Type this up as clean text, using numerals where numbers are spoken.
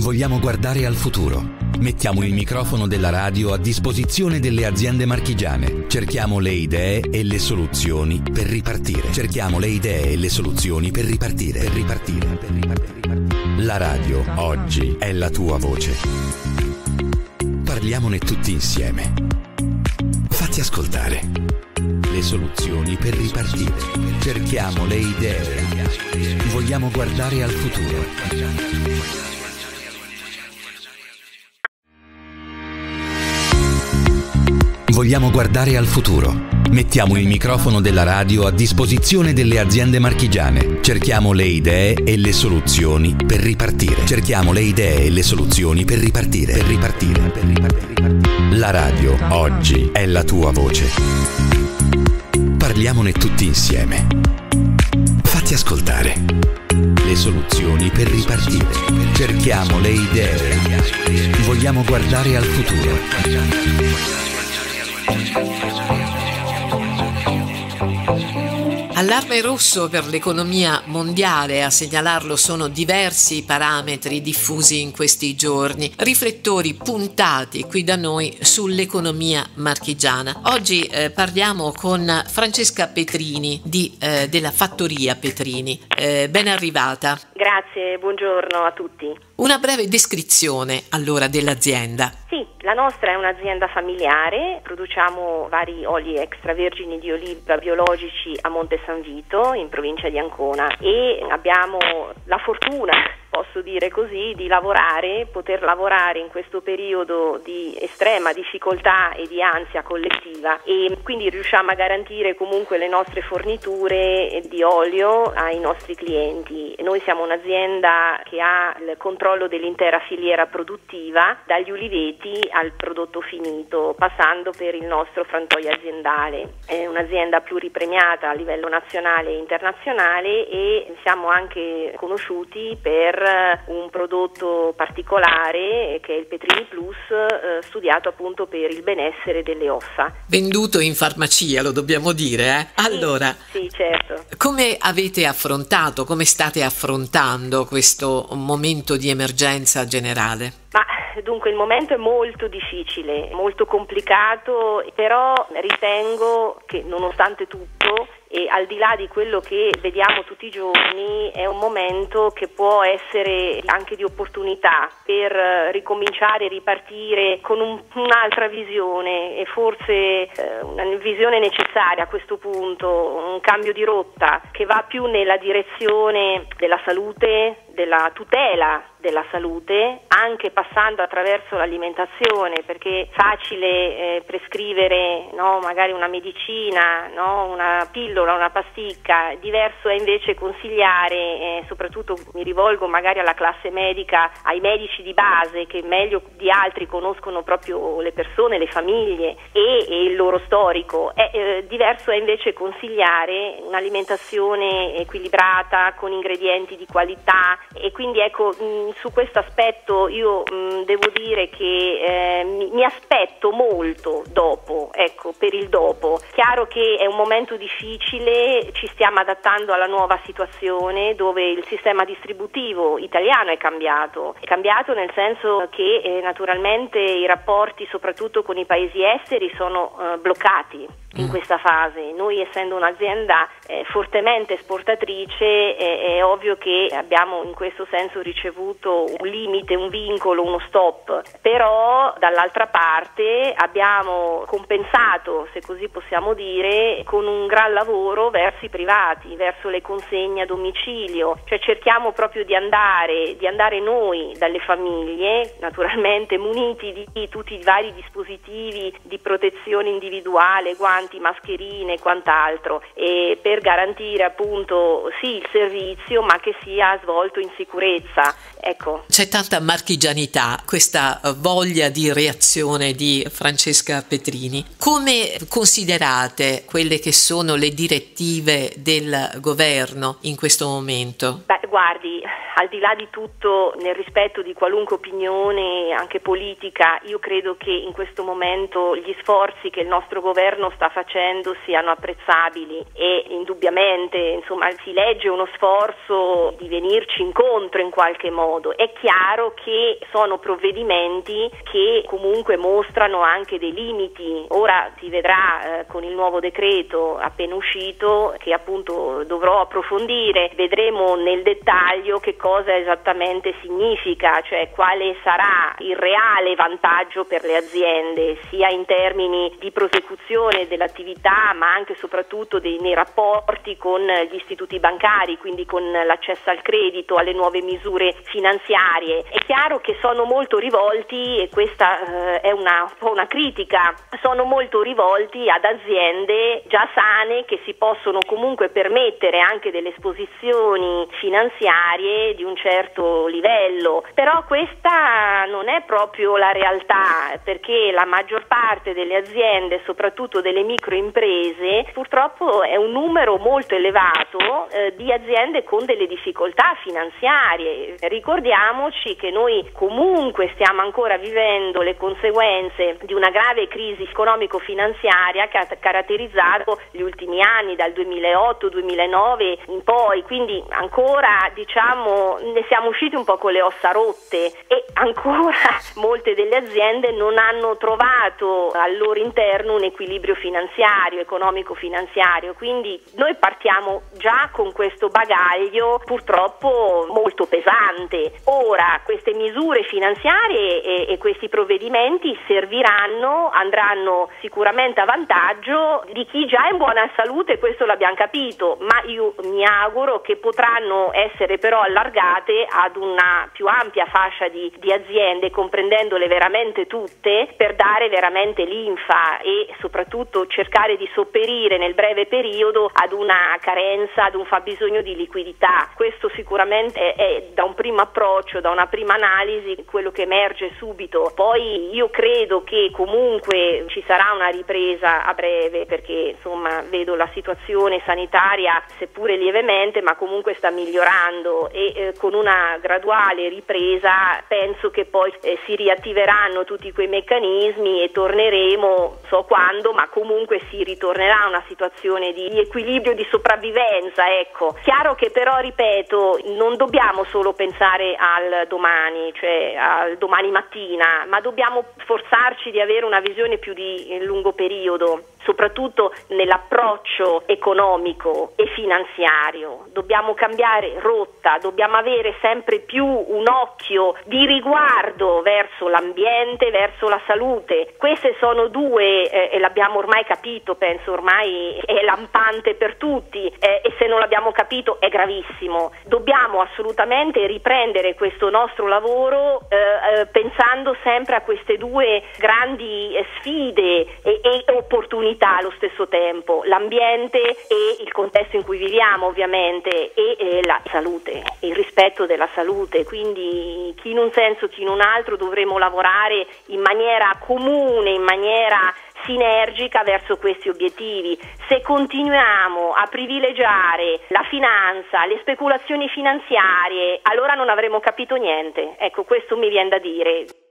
Vogliamo guardare al futuro. Mettiamo il microfono della radio a disposizione delle aziende marchigiane. Cerchiamo le idee e le soluzioni per ripartire. Cerchiamo le idee e le soluzioni per ripartire. La radio oggi è la tua voce. Parliamone tutti insieme. Fatti ascoltare. Le soluzioni per ripartire. Cerchiamo le idee. Vogliamo guardare al futuro. Vogliamo guardare al futuro. Mettiamo il microfono della radio a disposizione delle aziende marchigiane. Cerchiamo le idee e le soluzioni per ripartire. Cerchiamo le idee e le soluzioni per ripartire. La radio oggi è la tua voce. Parliamone tutti insieme. Fatti ascoltare. Le soluzioni per ripartire. Cerchiamo le idee. Vogliamo guardare al futuro. Allarme rosso per l'economia mondiale, a segnalarlo sono diversi parametri diffusi in questi giorni, riflettori puntati qui da noi sull'economia marchigiana. Oggi parliamo con Francesca Petrini della Fattoria Petrini. Ben arrivata. Grazie, buongiorno a tutti. Una breve descrizione allora dell'azienda. Sì, la nostra è un'azienda familiare, produciamo vari oli extravergini di oliva biologici a Monte San Vito, in provincia di Ancona, e abbiamo la fortuna, posso dire così, di poter lavorare in questo periodo di estrema difficoltà e di ansia collettiva, e quindi riusciamo a garantire comunque le nostre forniture di olio ai nostri clienti. Noi siamo un'azienda che ha il controllo dell'intera filiera produttiva, dagli uliveti al prodotto finito, passando per il nostro frantoio aziendale. È un'azienda pluripremiata a livello nazionale e internazionale, e siamo anche conosciuti per un prodotto particolare che è il Petrini Plus, studiato appunto per il benessere delle ossa. Venduto in farmacia, lo dobbiamo dire, eh? Allora, sì, certo. Come state affrontando questo momento di emergenza generale? Dunque il momento è molto difficile, molto complicato, però ritengo che nonostante tutto, e al di là di quello che vediamo tutti i giorni, è un momento che può essere anche di opportunità per ricominciare, ripartire con un'altra visione, e forse una visione necessaria a questo punto, un cambio di rotta che va più nella direzione della salute, della tutela della salute, anche passando attraverso l'alimentazione, perché è facile prescrivere magari una medicina, una pillola, una pasticca. Diverso è invece consigliare, soprattutto mi rivolgo magari alla classe medica, ai medici di base che meglio di altri conoscono proprio le persone, le famiglie e il loro storico. Diverso è invece consigliare un'alimentazione equilibrata con ingredienti di qualità, e quindi ecco, su questo aspetto io devo dire che mi aspetto molto dopo, per il dopo. Chiaro che è un momento difficile, ci stiamo adattando alla nuova situazione dove il sistema distributivo italiano è cambiato nel senso che naturalmente i rapporti soprattutto con i paesi esteri sono bloccati in questa fase. Noi, essendo un'azienda fortemente esportatrice, è ovvio che abbiamo in questo senso ricevuto un limite, un vincolo, uno stop, però dall'altra parte abbiamo compensato, se così possiamo dire, con un gran lavoro verso i privati, verso le consegne a domicilio, cioè cerchiamo proprio di andare noi dalle famiglie, naturalmente muniti di tutti i vari dispositivi di protezione individuale, guanti, mascherine e quant'altro, e per garantire appunto sì il servizio, ma che sia svolto in sicurezza. Ecco. C'è tanta marchigianità, questa voglia di reazione di Francesca Petrini. Come considerate quelle che sono le direttive del governo in questo momento? Guardi, al di là di tutto, nel rispetto di qualunque opinione anche politica, io credo che in questo momento gli sforzi che il nostro governo sta facendo siano apprezzabili, e indubbiamente si legge uno sforzo di venirci incontro in qualche modo. È chiaro che sono provvedimenti che comunque mostrano anche dei limiti. Ora si vedrà con il nuovo decreto appena uscito, che appunto dovrò approfondire, vedremo nel dettaglio che cosa esattamente significa, cioè quale sarà il reale vantaggio per le aziende, sia in termini di prosecuzione dell'attività, ma anche e soprattutto nei rapporti con gli istituti bancari, quindi con l'accesso al credito, alle nuove misure finanziarie. È chiaro che sono molto rivolti, e questa è un po' una critica, sono molto rivolti ad aziende già sane che si possono comunque permettere anche delle esposizioni finanziarie di un certo livello, però questa non è proprio la realtà, perché la maggior parte delle aziende, soprattutto delle microimprese, purtroppo è un numero molto elevato di aziende con delle difficoltà finanziarie. Ricordiamoci che noi comunque stiamo ancora vivendo le conseguenze di una grave crisi economico-finanziaria che ha caratterizzato gli ultimi anni, dal 2008-2009 in poi, quindi ancora ne siamo usciti un po' con le ossa rotte, e ancora molte delle aziende non hanno trovato al loro interno un equilibrio finanziario, economico-finanziario, quindi noi partiamo già con questo bagaglio purtroppo molto pesante. Ora queste misure finanziarie e questi provvedimenti andranno sicuramente a vantaggio di chi già è in buona salute, questo l'abbiamo capito, ma io mi auguro che potranno essere però allargate ad una più ampia fascia di aziende, comprendendole veramente tutte, per dare veramente linfa e soprattutto cercare di sopperire nel breve periodo ad una carenza, ad un fabbisogno di liquidità. Questo sicuramente è da un primo approccio, da una prima analisi, quello che emerge subito. Poi io credo che comunque ci sarà una ripresa a breve, perché insomma vedo la situazione sanitaria, seppure lievemente, ma comunque sta migliorando, e con una graduale ripresa penso che poi si riattiveranno tutti quei meccanismi e torneremo, so quando, ma comunque si ritornerà a una situazione di equilibrio, di sopravvivenza, ecco. Chiaro che però, ripeto, non dobbiamo solo pensare al domani, cioè al domani mattina, ma dobbiamo sforzarci di avere una visione più di lungo periodo, soprattutto nell'approccio economico e finanziario. Dobbiamo cambiare rotta, dobbiamo avere sempre più un occhio di riguardo verso l'ambiente, verso la salute. Queste sono due, e l'abbiamo ormai capito, penso ormai è lampante per tutti, e se non l'abbiamo capito è gravissimo. Dobbiamo assolutamente riprendere questo nostro lavoro pensando sempre a queste due grandi sfide e opportunità allo stesso tempo: l'ambiente e il contesto in cui viviamo, ovviamente, e la salute, il rispetto della salute. Quindi chi in un senso, chi in un altro, dovremo lavorare in maniera comune, in maniera sinergica verso questi obiettivi. Se continuiamo a privilegiare la finanza, le speculazioni finanziarie, allora non avremo capito niente. Ecco, questo mi viene da dire.